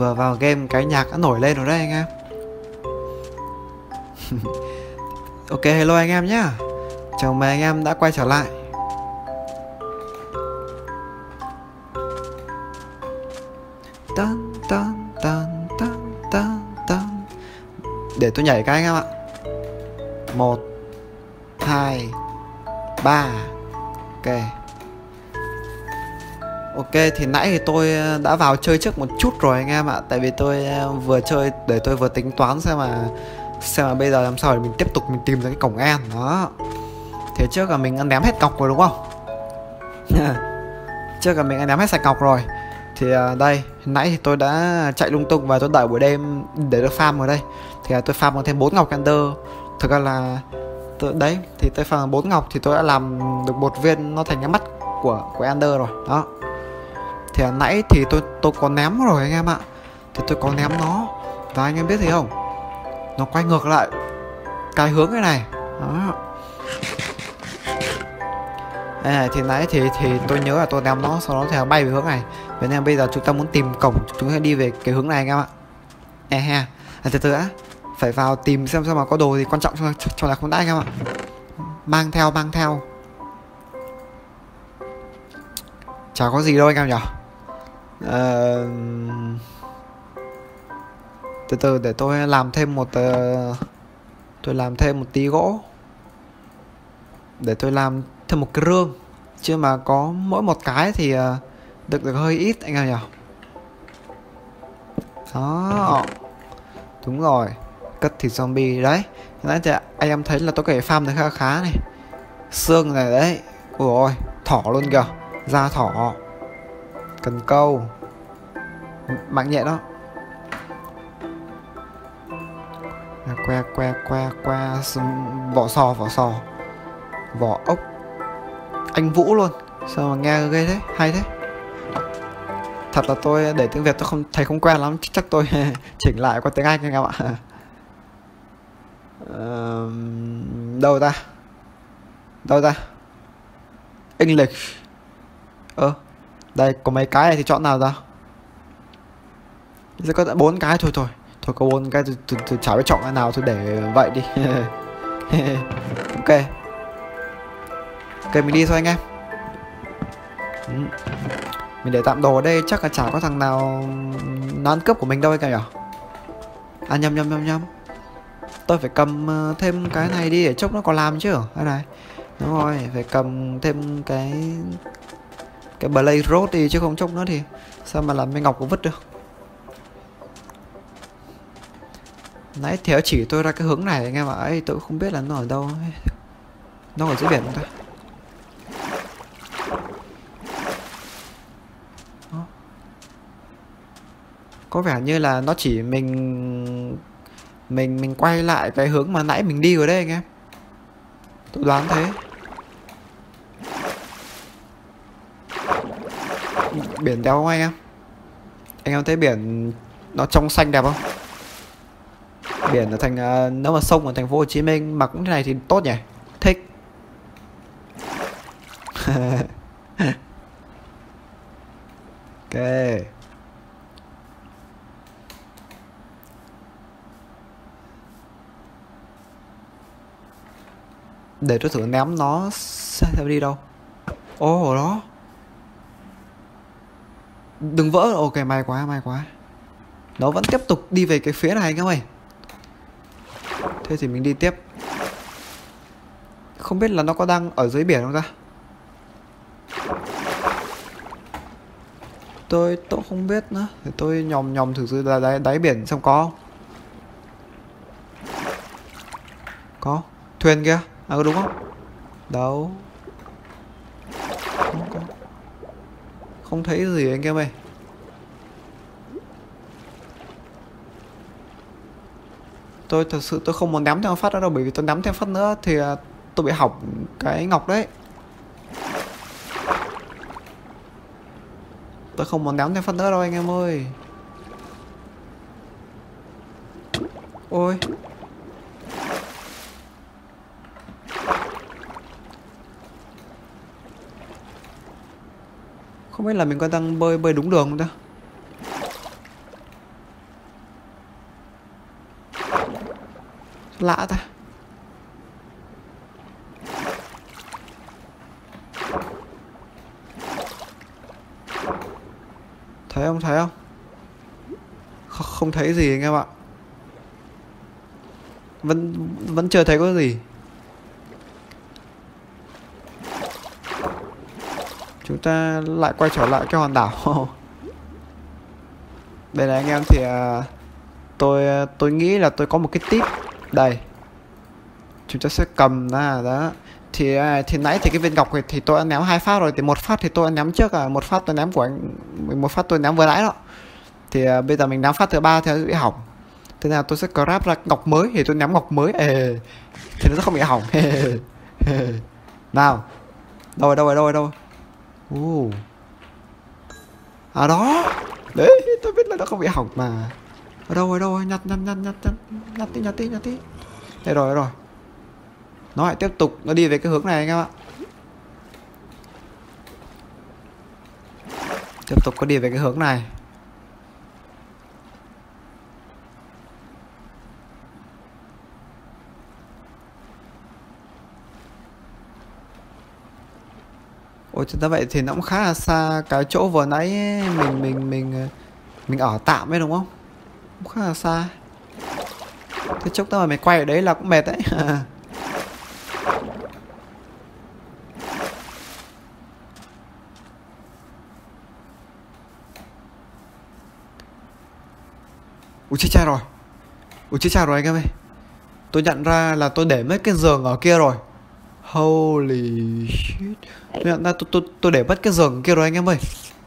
Vừa vào game cái nhạc đã nổi lên rồi đấy anh em. Ok, hello anh em nhá. Chào mừng anh em đã quay trở lại. Tan tan tan tan tan tan. Để tôi nhảy cái anh em ạ. 1 2 3. Ok. Ok, thì nãy thì tôi đã vào chơi trước một chút rồi anh em ạ. Tại vì tôi vừa chơi để tôi vừa tính toán xem mà bây giờ làm sao để mình tiếp tục mình tìm ra cái cổng N đó. Thế trước là mình ăn ném hết cọc rồi đúng không? Trước là mình ăn ném hết sạch cọc rồi. Thì đây, nãy thì tôi đã chạy lung tung và tôi đợi buổi đêm để được farm ở đây. Thì tôi farm còn thêm 4 ngọc Ender. Thực ra là đấy, thì tôi farm 4 ngọc thì tôi đã làm được một viên nó thành cái mắt của Ender rồi. Đó. Thì nãy thì tôi có ném rồi anh em ạ. Thì tôi có ném nó. Và anh em biết gì không? Nó quay ngược lại cái hướng cái này. Đó. Đây này, thì nãy thì tôi nhớ là tôi ném nó, sau đó thì nó bay về hướng này. Vậy nên bây giờ chúng ta muốn tìm cổng, chúng ta đi về cái hướng này anh em ạ. Ha. Từ từ đã. Phải vào tìm xem mà có đồ gì quan trọng cho là không đã anh em ạ. Mang theo. Chả có gì đâu anh em nhỉ. Từ từ để tôi làm thêm một tí gỗ. Để tôi làm thêm một cái rương. Chứ mà có mỗi một cái thì được hơi ít anh em nhỉ. Đó. Đúng rồi. Cất thịt zombie đấy. Nãy thì anh em thấy là tôi có thể farm được khá này. Xương này đấy. Ôi ôi, thỏ luôn kìa. Da thỏ. Cần câu. Mạng nhện đó. Que. Vỏ sò. Vỏ ốc. Anh Vũ luôn. Sao mà nghe ghê thế, hay thế. Thật là tôi để tiếng Việt tôi không quen lắm. Chắc tôi chỉnh lại qua tiếng Anh anh em ạ. Đâu ta English. Đây có mấy cái này thì chọn nào ra. Giờ có 4 cái thôi có 4 cái tôi chả biết chọn cái nào, tôi để vậy đi. Ok, mình đi thôi anh em. Mình để tạm đồ ở đây, chắc là chả có thằng nào nó ăn cướp của mình đâu anh em nhỉ. Nhầm. Tôi phải cầm thêm cái này đi để chốc nó còn làm chứ. Đây này. Đúng rồi, phải cầm thêm cái Blaze Rod đi chứ không chốc nữa thì sao mà làm mấy ngọc cũng vứt được. Nãy theo chỉ tôi ra cái hướng này anh em ạ. Ấy tôi không biết là nó ở đâu. Nó ở dưới biển không ta? Có vẻ như là nó chỉ mình quay lại cái hướng mà nãy mình đi rồi đấy anh em. Tôi đoán thế. Biển đẹp không anh em? Anh em thấy biển nó trong xanh đẹp không? Biển ở thành nếu mà sông ở thành phố Hồ Chí Minh mà cũng thế này thì tốt nhỉ. Thích. Ok. Để tôi thử ném nó xem đi đâu. Ồ đó. Đừng vỡ. Ok, may quá. Nó vẫn tiếp tục đi về cái phía này anh em ơi. Thế thì mình đi tiếp. Không biết là nó có đang ở dưới biển không ta. Tôi không biết nữa. Để tôi nhòm thử dưới đáy biển xem có không. Có. Thuyền kia. Có đúng không? Đâu. Không thấy gì anh em ơi. Tôi thật sự tôi không muốn ném thêm phát nữa đâu. Bởi vì tôi ném thêm phát nữa thì tôi bị hỏng cái ngọc đấy. Tôi không muốn ném thêm phát nữa đâu anh em ơi. Ôi. Không biết là mình có đang bơi đúng đường không ta. Lạ ta. Thấy không, thấy không? Không thấy gì anh em ạ. Vẫn chưa thấy có gì. Chúng ta lại quay trở lại cái hòn đảo. Đây là anh em, thì tôi nghĩ là tôi có một cái tip đây. Chúng ta sẽ cầm ra đó. Thì nãy thì cái viên ngọc thì tôi đã ném 2 phát rồi. Thì một phát thì tôi đã ném trước, một phát tôi ném của anh, một phát tôi ném vừa nãy đó. Thì bây giờ mình ném phát thứ 3 thì nó bị hỏng. Thế nên là tôi sẽ grab ra ngọc mới thì tôi ném ngọc mới. Thì nó sẽ không bị hỏng. Nào. Đâu. À đó. Đấy, tôi biết là nó không bị hỏng mà. Ở đâu, nhặt tí. Đây rồi. Nó lại tiếp tục, nó đi về cái hướng này anh em ạ. Tiếp tục có đi về cái hướng này. Ôi thật ra vậy thì nó cũng khá là xa cái chỗ vừa nãy mình ở tạm ấy đúng không? Cũng khá là xa. Thế chốc nữa mà mày quay ở đấy là cũng mệt đấy. Ui chết cha rồi anh em ơi. Tôi nhận ra là tôi để mất cái giường ở kia rồi. Holy shit. Tôi nhận ra tôi để mất cái giường kia rồi anh em ơi.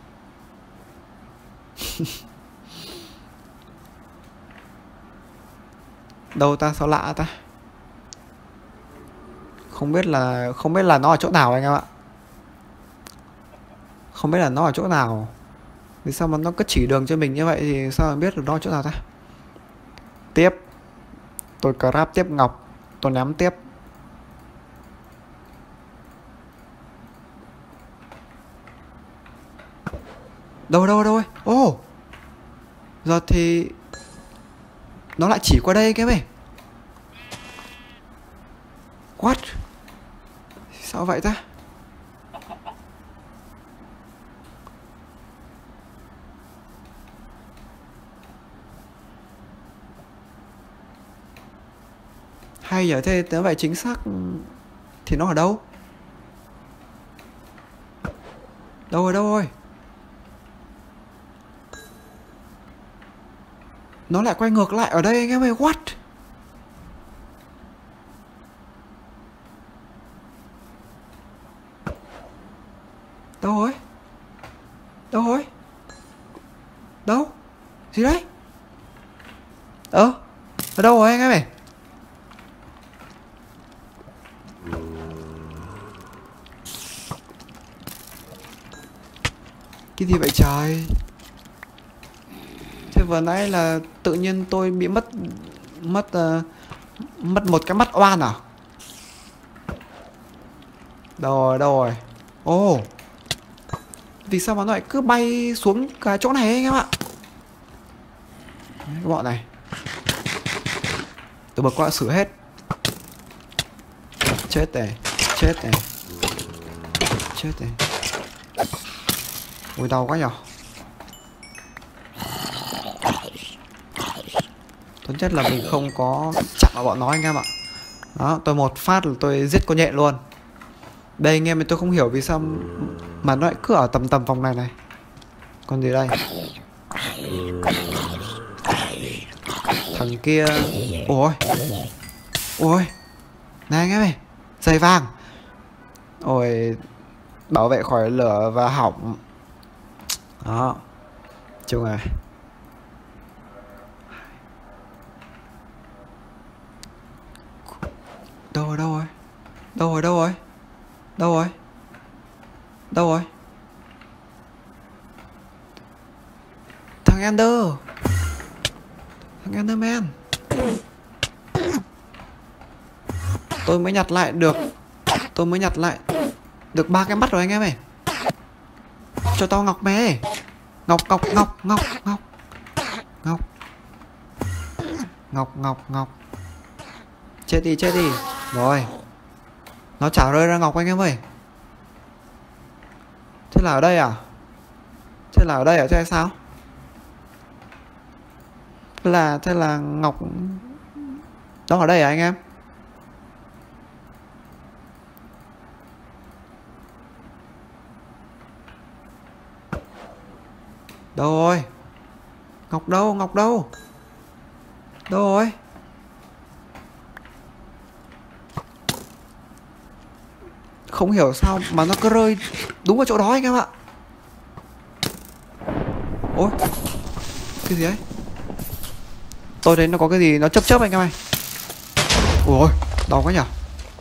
Đâu ta, sao lạ ta. Không biết là nó ở chỗ nào anh em ạ. Không biết là nó ở chỗ nào. Vì sao mà nó cứ chỉ đường cho mình như vậy thì sao mà biết được nó ở chỗ nào ta. Tiếp. Tôi grab tiếp ngọc. Tôi ném tiếp. Đâu ơi. Giờ thì nó lại chỉ qua đây cái mày. What? Sao vậy ta? Hay giờ thế nếu vậy chính xác thì nó ở đâu? Đâu rồi? Nó lại quay ngược lại ở đây anh em ơi. What? Đâu rồi? Đâu? Gì đấy? Ở đâu rồi anh em ơi? Cái gì vậy trời? Thế vừa nãy là tự nhiên tôi bị mất một cái mắt oan à? Đâu rồi? Ồ. Vì sao mà nó lại cứ bay xuống cái chỗ này anh em ạ? Đấy, cái bọn này. Tôi bật qua xử hết. Chết này. Ui đau quá nhở. Tốt nhất là mình không có chạm vào bọn nó anh em ạ. Đó, tôi một phát là tôi giết con nhện luôn. Đây anh em, tôi không hiểu vì sao mà nó lại cứ ở tầm vòng này. Còn gì đây? Thằng kia. Ôi. Này anh em ơi, giày vàng. Ôi, bảo vệ khỏi lửa và hỏng. Đó. Chung này. Đâu rồi? Thằng Enderman. Tôi mới nhặt lại được 3 cái mắt rồi anh em ơi. Cho tao ngọc mẹ. Ngọc. Chết đi, chết đi. Rồi. Nó chả rơi ra ngọc anh em ơi. Thế là ở đây à? Thế là ở đây à chứ hay sao? Thế là ngọc nó ở đây à anh em? Đâu rồi? Ngọc đâu? Ngọc đâu? Đâu rồi? Không hiểu sao mà nó cứ rơi đúng ở chỗ đó anh em ạ. Ôi, cái gì ấy? Tôi thấy nó có cái gì nó chớp chớp anh em ơi. Ui, đau quá nhở.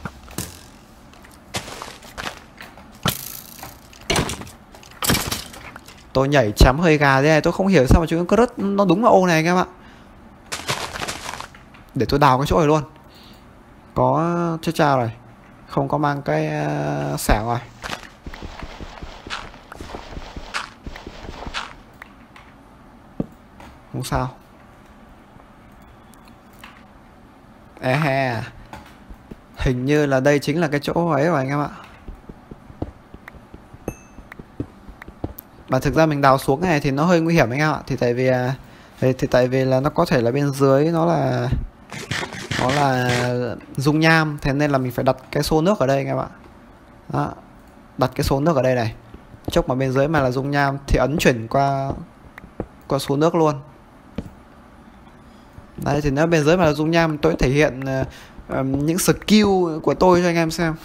Tôi nhảy chém hơi gà thế này, tôi không hiểu sao mà chúng cứ rớt nó đúng vào ô này anh em ạ. Để tôi đào cái chỗ này luôn. Có chết trao này. Không có mang cái xẻng rồi. Không sao. À, hình như là đây chính là cái chỗ ấy rồi anh em ạ. Mà thực ra mình đào xuống này thì nó hơi nguy hiểm anh em ạ. Thì tại vì là nó có thể là bên dưới nó là dung nham, thế nên là mình phải đặt cái xô nước ở đây anh em ạ. Đó. Đặt cái xô nước ở đây này. Chốc mà bên dưới mà là dung nham thì ấn chuyển qua xô nước luôn. Đấy, thì nếu bên dưới mà là dung nham tôi thể hiện những skill của tôi cho anh em xem.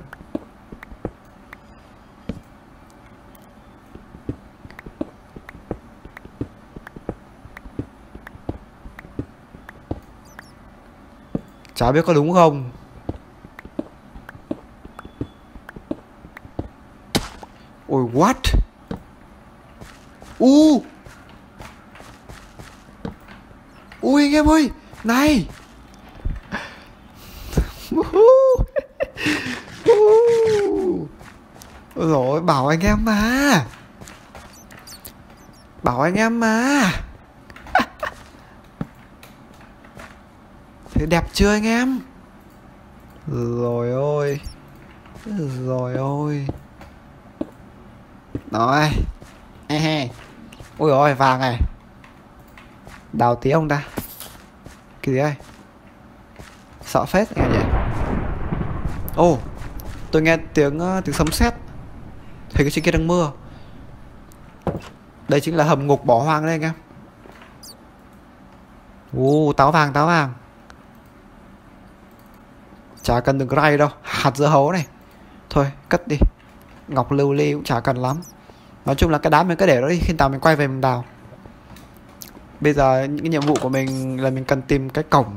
Chả biết có đúng không. Ôi what? Ui anh em ơi. Này. Ôi dồi, bảo anh em mà. Bảo anh em mà. Thế đẹp chưa anh em? Rồi ôi. Rồi ôi. Rồi. Ôi ôi vàng này. Đào tí ông ta. Cái gì đây? Sợ phết nghe nhỉ. Ô, tôi nghe tiếng sấm sét. Thấy cái trên kia đang mưa. Đây chính là hầm ngục bỏ hoang đấy anh em. Táo vàng, táo vàng. Chả cần đừng ray đâu. Hạt dưa hấu này. Thôi cất đi. Ngọc lưu ly cũng chả cần lắm. Nói chung là cái đá mình cứ để đó đi. Khi nào mình quay về mình đào. Bây giờ những cái nhiệm vụ của mình là mình cần tìm cái cổng.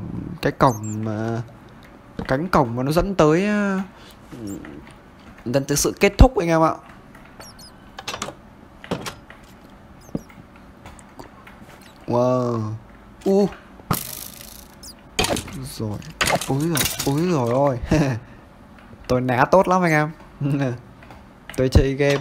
Cánh cổng mà nó dẫn tới sự kết thúc anh em ạ. Wow. Rồi. Ôi rồi ôi. Tôi né tốt lắm anh em. Tôi chơi game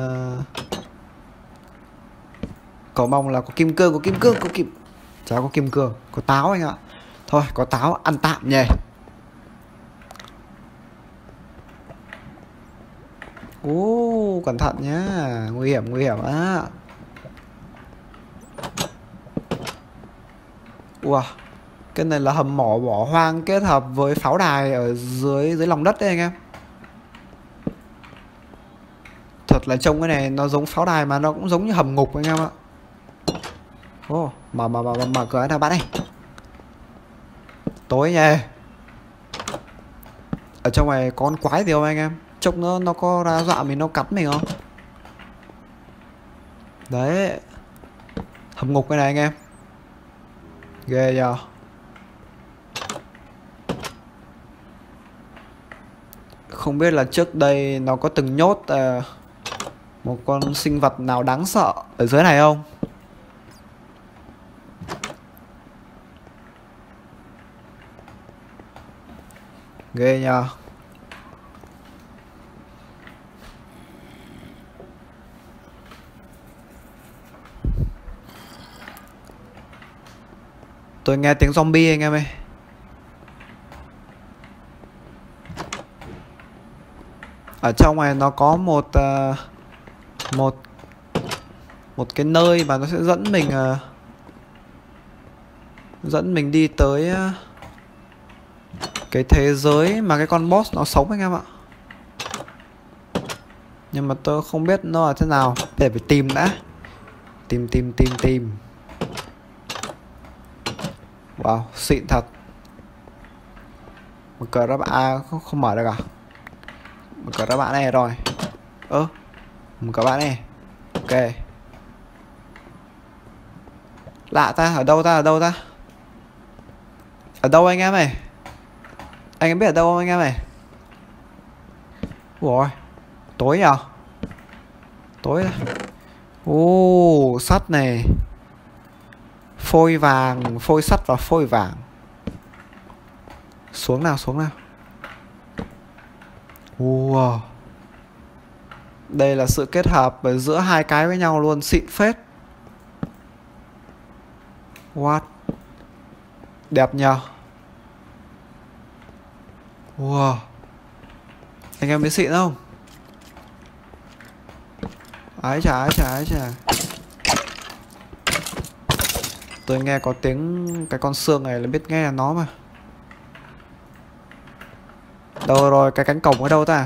cầu mong là có kim cương, chả có kim cương, có táo anh ạ. Thôi có táo ăn tạm nhỉ. Cẩn thận nhá, nguy hiểm á. Cái này là hầm mỏ bỏ hoang kết hợp với pháo đài ở dưới lòng đất đấy anh em. Thật là trông cái này nó giống pháo đài mà nó cũng giống như hầm ngục anh em ạ. Mở cửa nào bạn ơi. Tối nhỉ. Ở trong này có con quái gì không anh em? Trông nó có ra dọa mình, nó cắn mình không? Đấy. Hầm ngục cái này anh em. Ghê nhờ. Không biết là trước đây nó có từng nhốt một con sinh vật nào đáng sợ ở dưới này không? Ghê nhờ. Tôi nghe tiếng zombie anh em ơi. Ở trong này nó có một cái nơi mà nó sẽ dẫn mình đi tới cái thế giới mà cái con boss nó sống anh em ạ. Nhưng mà tôi không biết nó là thế nào, để phải tìm đã. Tìm. Wow, xịn thật. Một cờ các bạn không mở được à? Một cờ các bạn này rồi. Một cờ bạn này. Ok. Lạ ta, ở đâu ta? Ở đâu anh em này? Anh em biết ở đâu không anh em này? Ủa, tối nhở? Tối à? Sắt này. Phôi vàng, phôi sắt và phôi vàng. Xuống nào. Đây là sự kết hợp giữa hai cái với nhau luôn, xịn phết. What? Đẹp nhờ. Wow. Anh em thấy xịn không? Ái chà. Tôi nghe có tiếng cái con xương này là biết nghe là nó mà. Đâu rồi, cái cánh cổng ở đâu ta?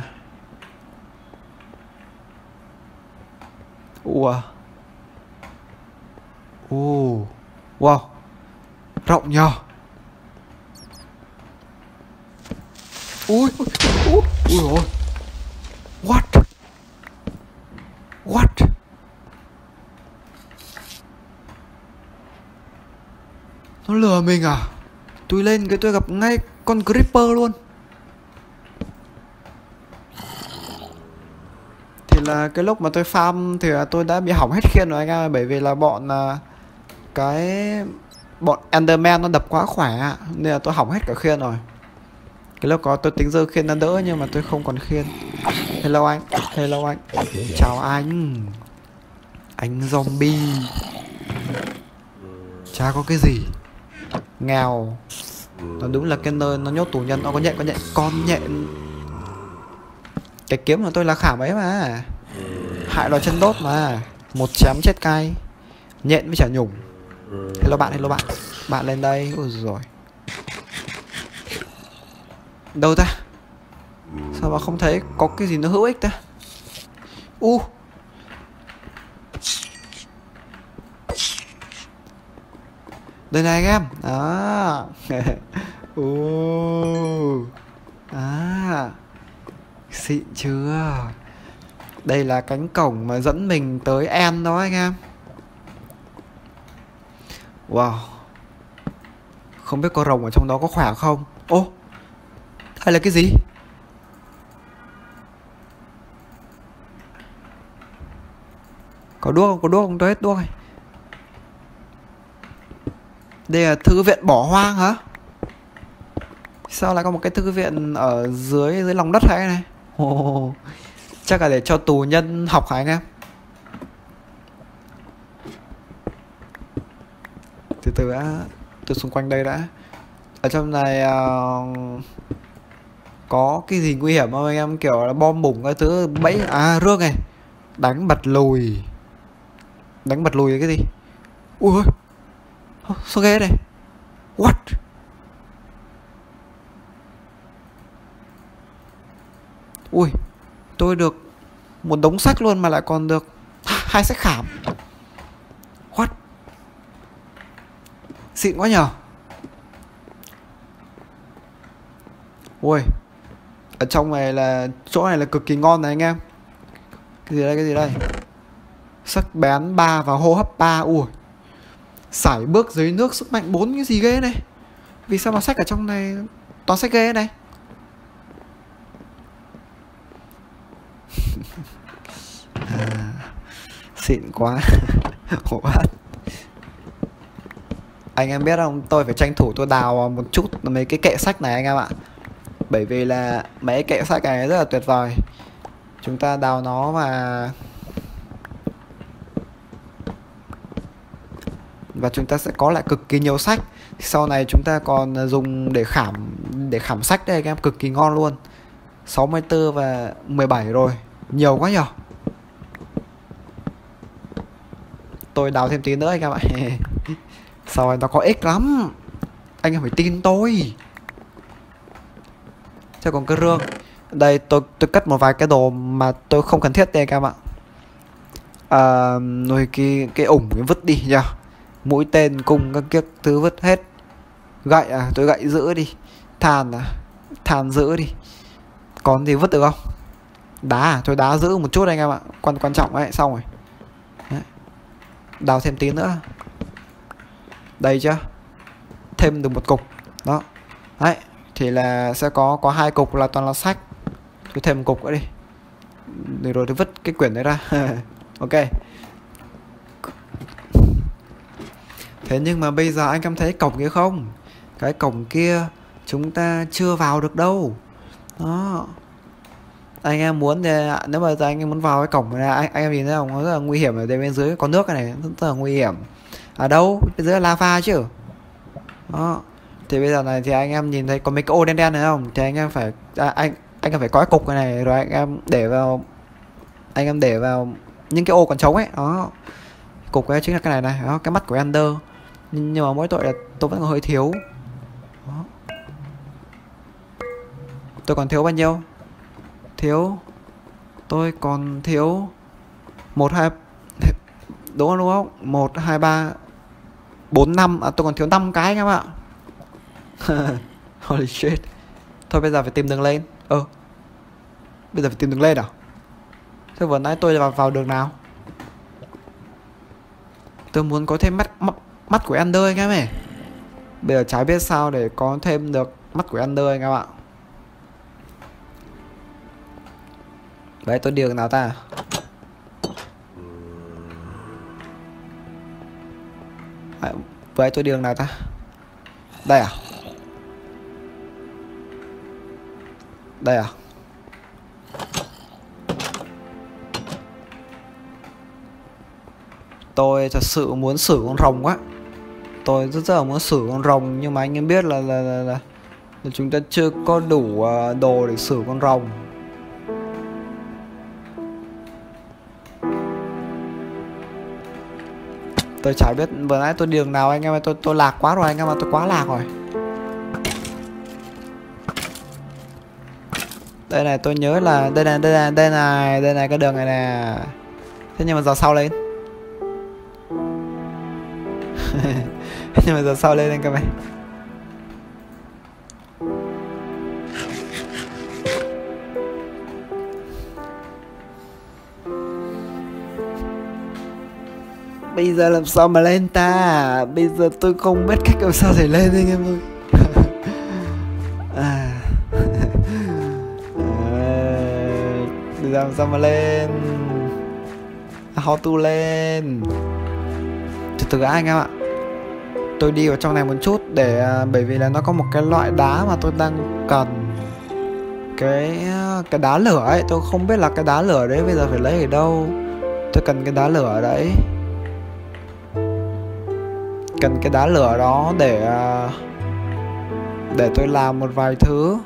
Wow. Rộng nhờ. Ui ôi. What? Nó lừa mình à? Tôi lên cái tôi gặp ngay con creeper luôn. Thì là cái lúc mà tôi farm thì tôi đã bị hỏng hết khiên rồi anh em. Bởi vì là bọn Enderman nó đập quá khỏe, nên là tôi hỏng hết cả khiên rồi. Cái lúc có tôi tính dơ khiên nó đỡ, nhưng mà tôi không còn khiên. Hello anh. Chào anh zombie. Chả có cái gì. Nghèo. Nó đúng là cái nơi nó nhốt tù nhân. Nó có nhện. Con nhện. Cái kiếm của tôi là khảm ấy mà. Hại loài chân đốt mà. Một chém chết cay. Nhện với chả nhùng. Hello bạn. Bạn lên đây. Ôi rồi. Đâu ta? Sao mà không thấy có cái gì nó hữu ích ta? Đây này anh em. Xịn chưa? Đây là cánh cổng mà dẫn mình tới End đó anh em. Wow. Không biết con rồng ở trong đó có khỏe không? Đây là cái gì? Có đuốc không? Tôi hết đuốc này. Đây là thư viện bỏ hoang hả? Sao lại có một cái thư viện ở dưới lòng đất hay này? Chắc là để cho tù nhân học hả anh em? Từ từ đã. Từ xung quanh đây đã. Ở trong này có cái gì nguy hiểm không anh em? Kiểu là bom bùng cái thứ bẫy. Rương này. Đánh bật lùi cái gì? Ui ơi. Sao ghê này? What? Ui. Tôi được một đống sách luôn mà lại còn được 2 sách khảm. What? Xịn quá nhờ. Ui. Ở trong này là chỗ này là cực kỳ ngon này anh em. Cái gì đây? Sắc bén 3 và hô hấp 3. Ui. Sải bước dưới nước sức mạnh 4. Cái gì ghê này? Vì sao mà sách ở trong này toàn sách ghê này? Xịn quá. Anh em biết không, tôi phải tranh thủ tôi đào một chút mấy cái kệ sách này anh em ạ. Bởi vì là mấy kệ sách này rất là tuyệt vời. Chúng ta đào nó và chúng ta sẽ có lại cực kỳ nhiều sách. Sau này chúng ta còn dùng để khảm sách đây anh em, cực kỳ ngon luôn. 64 và 17 rồi. Nhiều quá nhở. Tôi đào thêm tí nữa anh em ạ. Sao anh, nó có ích lắm. Anh em phải tin tôi. Thế còn cái rương. Đây tôi cất một vài cái đồ mà tôi không cần thiết đây anh em ạ. Rồi cái ủng vứt đi nhá. Mũi tên cung các kiếc thứ vứt hết. Gậy tôi gậy giữ đi. Than giữ đi. Còn gì vứt được không? Đá thôi đá giữ một chút anh em ạ. Quan trọng ấy, xong rồi. Đấy. Đào thêm tí nữa. Đây chưa? Thêm được một cục. Đó. Đấy, thì là sẽ có 2 cục là toàn là sách. Tôi thêm một cục nữa đi. Rồi tôi vứt cái quyển đấy ra. Ok. Thế nhưng mà bây giờ anh em thấy cổng kia không? Cái cổng kia chúng ta chưa vào được đâu. Đó. Anh em muốn thì nếu mà anh em muốn vào cái cổng này, anh em nhìn thấy không? Nó rất là nguy hiểm. Ở đây bên dưới có nước này rất là nguy hiểm. Ở đâu? Bên dưới là lava chứ. Đó. Thì bây giờ này thì anh em nhìn thấy có mấy cái ô đen đen này không? Thì anh em phải anh em phải có cái cục này rồi anh em để vào những cái ô còn trống ấy. Đó. Cục ấy chính là cái này này, đó, cái mắt của Ender. Nhưng mà mỗi tội là tôi vẫn còn hơi thiếu. Đó. Tôi còn thiếu bao nhiêu? Tôi còn thiếu 1 2 đúng không? 1 2 3 4 5 tôi còn thiếu 5 cái anh em ạ. Holy shit. Thôi bây giờ phải tìm đường lên. Bây giờ phải tìm đường lên à? Thế vừa nãy tôi vào đường nào? Tôi muốn có thêm mắt của Ender anh em ơi. Bây giờ chả biết sao để có thêm được mắt của Ender anh em ạ. Đấy, tôi đi đường nào ta? Vậy tôi đi đường nào ta? Đây à? Đây à? Tôi thật sự muốn xử con rồng quá. Tôi rất là muốn xử con rồng. Nhưng mà anh em biết là chúng ta chưa có đủ đồ để xử con rồng. Tôi chả biết vừa nãy tôi đường nào anh em ơi. Tôi lạc quá rồi anh em ơi. Tôi quá lạc rồi. Đây này, tôi nhớ là đây này cái đường này nè. Thế nhưng mà giờ sau lên. Nhưng mà giờ sau lên anh các bạn. Bây giờ làm sao mà lên ta? Bây giờ tôi không biết cách làm sao để lên anh em ơi. Bây giờ làm sao mà lên? How to lên? Từ anh em ạ. Tôi đi vào trong này một chút để bởi vì là nó có một cái loại đá mà tôi đang cần. Cái đá lửa ấy, tôi không biết là cái đá lửa đấy bây giờ phải lấy ở đâu. Tôi cần cái đá lửa đấy. Cần cái đá lửa đó để tôi làm một vài thứ.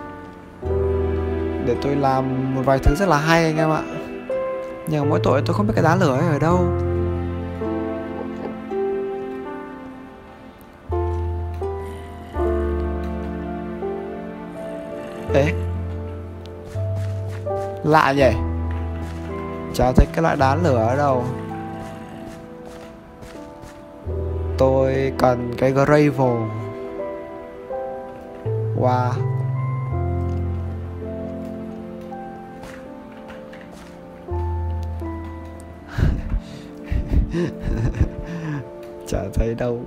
Để tôi làm một vài thứ rất là hay anh em ạ. Nhưng mà mỗi tội tôi không biết cái đá lửa ấy ở đâu. Ê, lạ nhỉ. Chả thấy cái loại đá lửa ở đâu. Tôi cần cái gravel. Wow. Chả thấy đâu.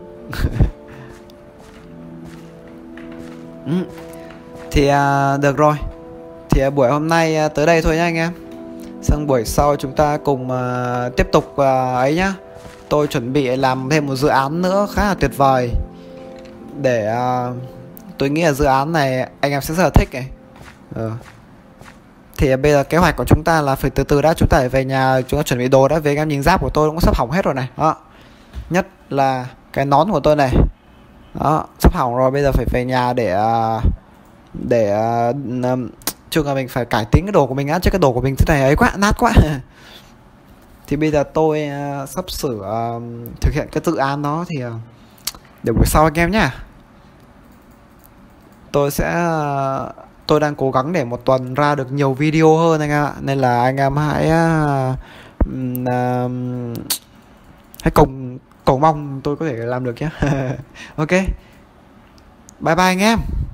Thì được rồi. Thì buổi hôm nay tới đây thôi nhá anh em. Sang buổi sau chúng ta cùng tiếp tục ấy nhá. Tôi chuẩn bị làm thêm một dự án nữa khá là tuyệt vời. Để tôi nghĩ là dự án này anh em sẽ rất là thích này. Thì bây giờ kế hoạch của chúng ta là phải từ từ đã. Chúng ta phải về nhà, chúng ta chuẩn bị đồ đã. Vì anh em nhìn giáp của tôi cũng sắp hỏng hết rồi này. Đó. Nhất là cái nón của tôi này. Đó, sắp hỏng rồi. Bây giờ phải về nhà để chung là mình phải cải tiến cái đồ của mình á, chứ cái đồ của mình thế này ấy quá, nát quá. Thì bây giờ tôi sắp sửa thực hiện cái dự án đó, thì để buổi sau anh em nhá. Tôi sẽ tôi đang cố gắng để một tuần ra được nhiều video hơn anh em ạ, nên là anh em hãy cầu mong tôi có thể làm được nhé. Ok, bye bye anh em.